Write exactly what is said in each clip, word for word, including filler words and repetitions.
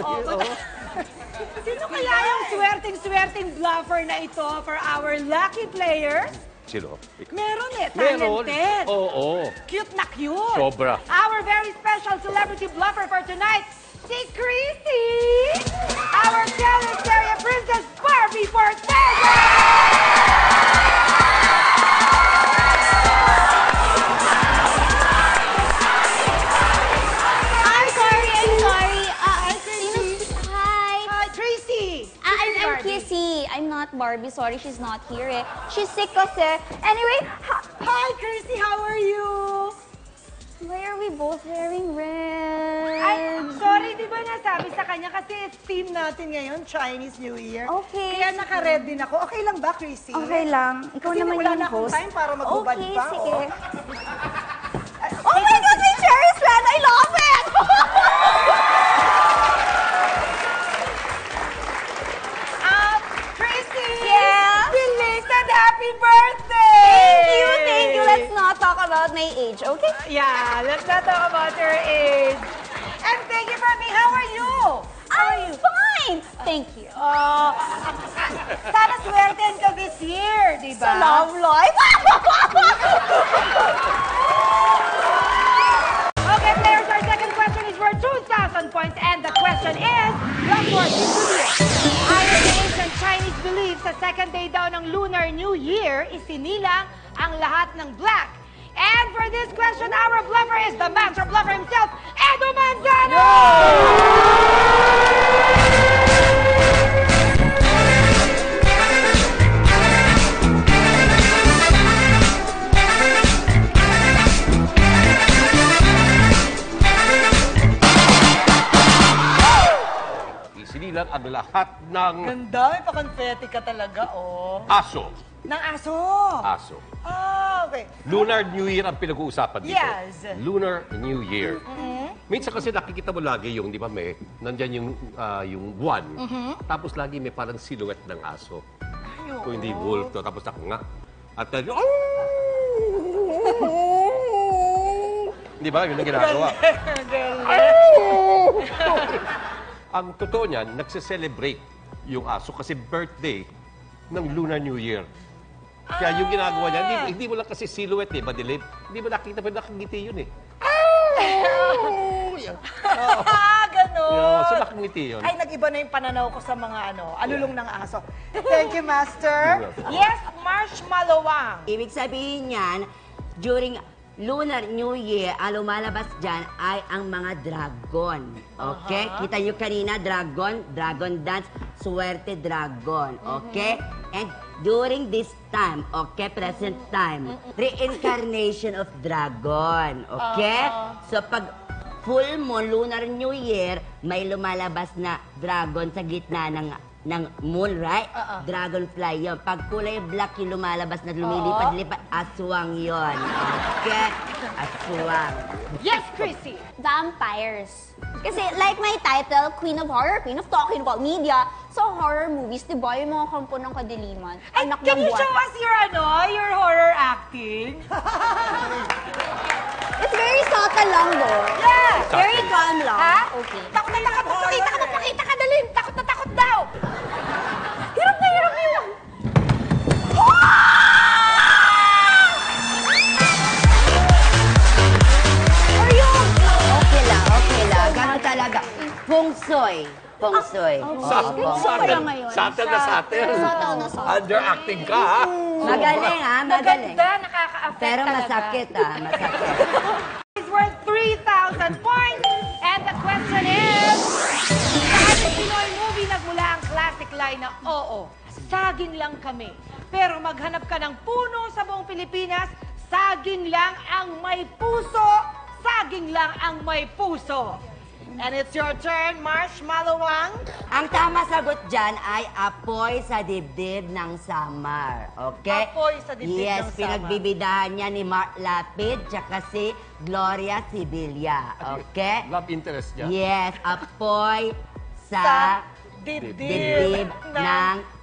oh. Sino kaya yung swerting-swerting bluffer na ito for our lucky players? Sino? Meron eh, Meron. talented. Oo. Oh, oh. Cute na cute. Sobra. Our very special celebrity bluffer for tonight, si Chrissy! Our Teleserye Princess Barbie Forteza! I'm sorry, I'm sorry. Uh, sino- Hi. Hi, Tracy! Ah, I'm, I'm Kissy. I'm not Barbie. Sorry, she's not here eh. She's sick kasi. Anyway, ha- Hi, Chrissy! How are you? why are we both wearing red? Ay, sorry, di ba nasabi sa kanya kasi theme natin ngayon, Chinese New Year. Okay. Kaya naka-red din ako. Okay lang ba, Chrissy? Okay lang. Ikaw Kasi naman wala yung na akong host. time para magbubad okay, pa. sige. Oh, Oh my God, may cherry slant! I love it! Um, Chrissy! Yeah? Belated happy birthday! Thank you, thank you. Let's not talk about my age, okay? Yeah, let's not talk about your age. And thank you for me. How are you? How are I'm you? fine! Thank you. Oh, sana swerten ka this year, di ba? Sa love life? Okay, players, our second question is worth two thousand points. And the question is, what word is it? Ayon sa ancient Chinese belief, sa second day daw ng Lunar New Year, isinilang ang lahat ng black. And for this question, our bluffer is the master bluffer himself, Edo Manzano! Isinilang ang lahat ng Ganda, may pa-confetti ka talaga, oh. aso. Ng aso. Aso. Ah, okay. Lunar New Year ang pinag-uusapan dito. Yes. Lunar New Year. Mm-hmm. Minsan kasi nakikita mo lagi yung, di ba, may, nandyan yung, ah, yung buwan. Mm-hmm. Tapos lagi may parang silhouette ng aso. Ay, oo. Kung hindi wolf, to, tapos ako nga. At then, oh! Di ba? Yun ang ginagawa. Ang totoo niyan, nagse-celebrate yung aso kasi birthday ng Lunar New Year. Kaya yung ginagawa niya, hindi, hindi mo lang kasi silhouette eh, madilim. Hindi mo nakita, pero nakangiti yun eh. Yan. Oo. Ah, ganun. Yeah, so nakangiti yun. Ay, nag-iba na yung pananaw ko sa mga ano, alulong ng aso. Thank you, Master. Yes, marshmallowang. Ibig sabihin niyan, during Lunar New Year, ang lumalabas dyan ay ang mga dragon. Okay? Uh-huh. Kita nyo kanina, dragon, dragon dance, swerte dragon. Okay? And during this time, okay, present time, reincarnation of dragon. Okay? Uh-huh. So pag full moon, Lunar New Year, may lumalabas na dragon sa gitna ng ng moon, right? Uh-uh. Dragonfly yun. Pag kulay black yung lumalabas na lumilipad-lipad, aswang yun. Okay? Aswang. Yes, Chrissy. Vampires. Kasi like my title, Queen of Horror, Queen of Talking About Media, so horror movies, di ba, yung mga kampo ng kadiliman, Ay, anak can ng you buwan. show us your, ano, your horror acting? It's very subtle lang, though. Yeah. Very calm lang. Ha? Okay. Takot na takot. Pakita ka, pakita ka, dali. Takot na takot daw. Hirap na hirap yun. Ayun! Okay lang, okay lang. Ganun talaga. Feng Shui. Feng Shui. Sa, Oo. satel, ngayon. satel na satel. Satel na satel. Underacting ka, ha? Magaling, ha? Magaling. Maganda, nakaka-affect Pero talaga. masakit, ha? Masakit. It's worth three thousand points. And the question is, saan sa Pinoy movie nagmula ang classic line na, oo, saging lang kami. Pero maghanap ka ng puno sa buong Pilipinas, saging lang ang may puso, saging lang ang may puso. And it's your turn, Marshmallowang. Ang tama sagot dyan ay apoy sa dibdib ng Samar. Okay? Apoy sa dibdib yes, ng Samar. pinagbibidahan niya ni Mark Lapid tsaka si Gloria Sibilia. Okay? Love interest niya. Yes, apoy Sa sa dibdib dibdib ng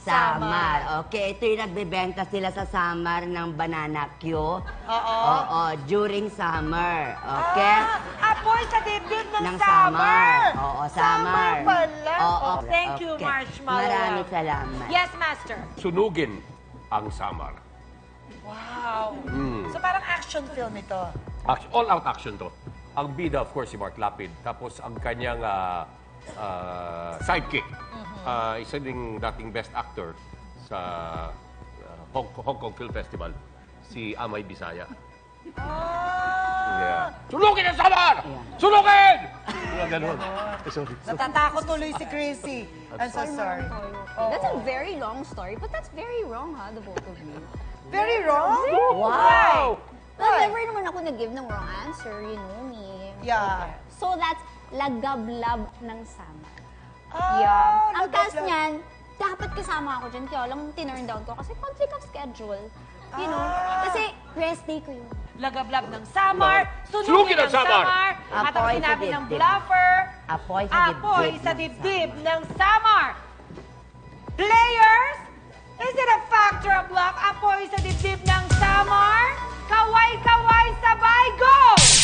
Samar. Okay, ito yung nagbebenta sila sa Samar ng banana Q. Oo. Oo, during summer. Okay? Ah, apoy sa dibdib ng, Ng summer. summer. Oo, Summer summer. pala. Oo, Oh, thank you, okay. Marshmallow. Maraming salamat. Yes, Master. Sunugin ang Samar. Wow. Hmm. So parang action film ito. Action, all-out action to. Ang bida, of course, si Mark Lapid. Tapos ang kanyang ah, ah, sidekick, ah, isa ding dating best actor sa ah, Hong, Hong Kong Film Festival, si Amay Bisaya. Ah. Yeah. Sunugin ang Samar! Sunugin! Mga ganun. Sorry. Natatakot tuloy si Chrissy. I'm so sorry. That's a very long story, but that's very wrong, ha, the both of you. Very wrong? Wow! Well, never naman ako nag-give ng wrong answer, you know me. Yeah. So that's lagablab ng Samar. Ah, Yeah. Ang cast lagablab. niyan, dapat kasama ako dyan. Kaya lang, tinurn down ko kasi conflict of schedule. You know? Kasi rest day ko yun. Lagablab ng Samar, Sunugin sunugin ang ng Samar. Samar, at ang Apoy sa sinabi ng dibdib. bluffer, Apoy sa dibdib. apoy sa ng dibdib ng Samar. Players, is it a factor of luck? Apoy sa dibdib ng Samar? Kaway-kaway sabay, go!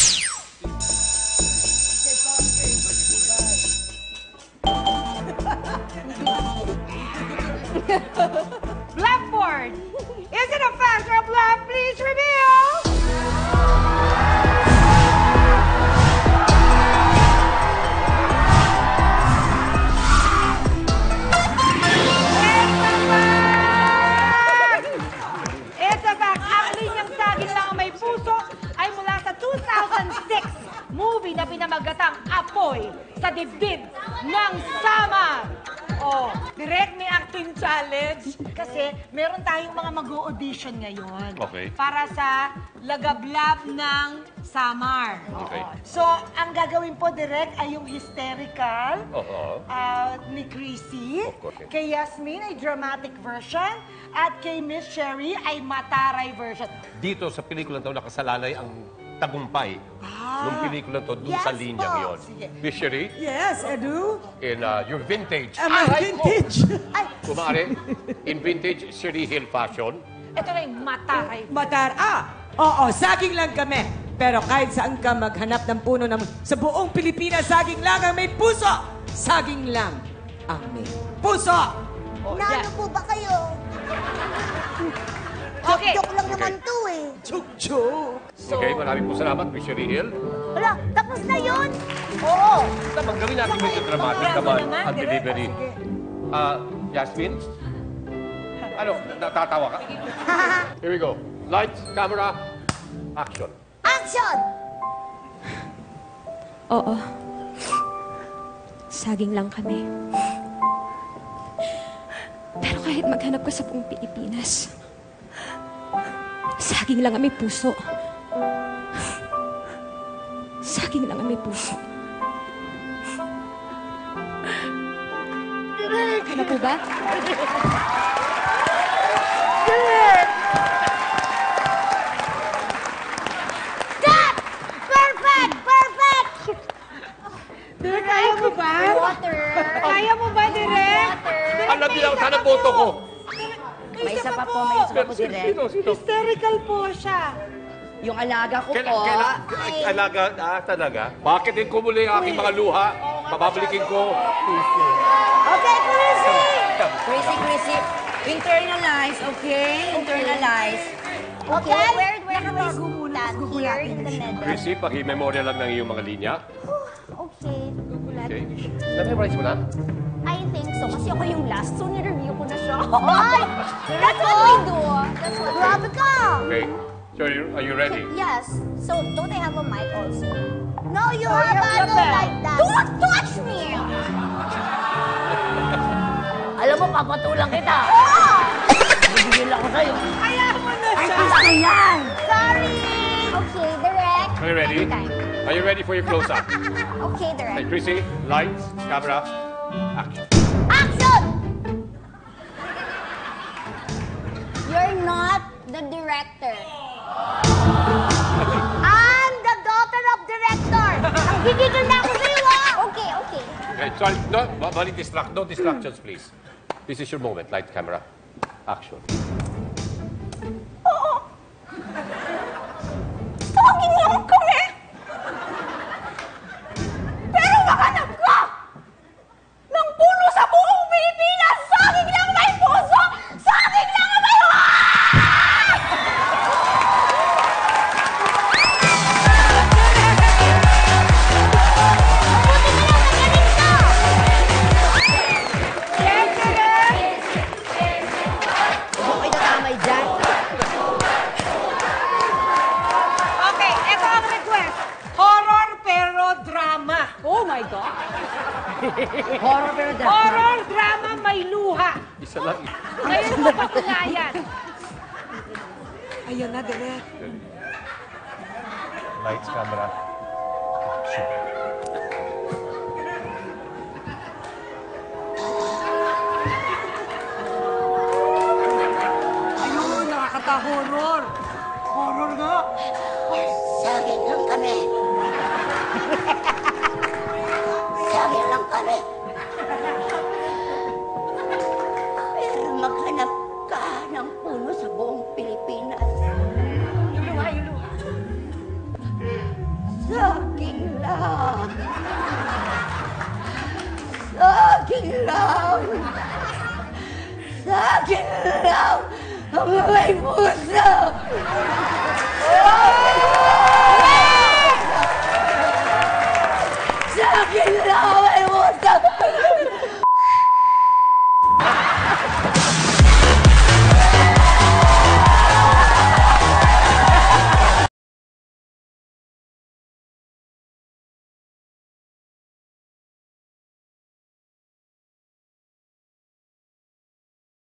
Blackboard, is it a factor of luck? Please reveal! It's a fact. Ang linyang saging lang ang may puso ay mula sa two thousand six movie na pinamagatang Apoy sa dibdib ng Sama. Oh, direct may acting challenge kasi meron tayong mga mag-audition ngayon. Okay. Para sa lagablab ng Samar. Okay. So, ang gagawin po direct ay yung hysterical Oo. ah, ni Chrissy. Of course. Kay Yasmin ay dramatic version. At kay Miss Sherry ay mataray version. Dito sa pelikula to, nakasalalay ang tagumpay ng pelikula to dun sa Yes linyang po. yon. Sige. Miss Sherry, Yes, Edu. in uh, your vintage, Am I vintage? kumare, in vintage Sherry Hill fashion, Ito na yung mataray. Matar, ah, oo, saging lang kami. Pero kahit saan ka maghanap ng puno ng sa buong Pilipinas, saging lang ang may puso. Saging lang ang may puso. Nano po ba kayo? Okay. Joke lang naman to eh. Chuk-chuk. Okay, maraming po salamat, Miss Sherry Hill. Wala, tapos na yun. Oo. Tamang gawin natin medyo dramatic Programa naman naman, ang direct. delivery. Ah, Yasmin? Ano, natatawa ka? Here we go. Lights, camera, action. Action! Oo. Saging lang kami. Pero kahit maghanap ka sa buong Pilipinas, saging lang ang may puso. Saging lang ang may puso. Ano po ba? Perfect! Perfect! Direk, kaya mo ba? Water. Kaya mo ba, Direk? Ang nabilang ka ng boto ko. May isa pa po, may isa pa po, direct. Sino, sino? Hysterical po siya. Yung alaga ko Kailan, po, kailan, ay, alaga, ah, talaga? Bakit din kumuli ang aking mga luha? Pababalikin ko. Okay, Chrissy! Chrissy, Chrissy, internalize, okay? Internalize. Okay, where, where do we stand? Here in the middle. Chrissy, paki-memorya lang ng iyong mga linya. Okay. Okay. Na-memorize mo na? I think so. Kasi ako yung last, so nireview ko na siya. Ay! That's what we do. That's what Grabe ka! Okay. So, are you, are you ready? Yes. So, don't I have a mic also? No, you Oh, have you have ano the bell. like that. Don't touch me! Alam mo, papatulang kita. Bibigil ako sa'yo. Kaya mo na Ay, siya. gusto yan. Sorry! Okay, direct. Are you ready? Anytime. Are you ready for your close-up? Okay, Okay, direct. Chrissy, lights, camera, action. Action! You're not the director. I'm the daughter of director. Ang gigigil na ako sa'yo, ah! Okay, okay. Okay, sorry, no, balik distract, no distractions, please. This is your moment. Light, camera, action. Saging lang kami! Pero makanap ka ng puno sa buong Pilipinas! Saging lang may puso! Saging lang ang may heart! Mabuti na lang magaling ka! Okay na tamay dyan. Okay, ito ang request. Horror pero drama. Oh my God! Horror pero dyan. Horror drama may luha. Isa lang. Ngayon mo patunayan. Ayan na, Direk. Lights, camera, action. Ayun, nakakata-horror. Horror nga. Saging lang kami. Saging lang kami. Pero maghanap ka ng puno sa buong Pilipinas. Yung luha, yung luha. Saging lang. Saging lang. Saging lang. Ang may puso.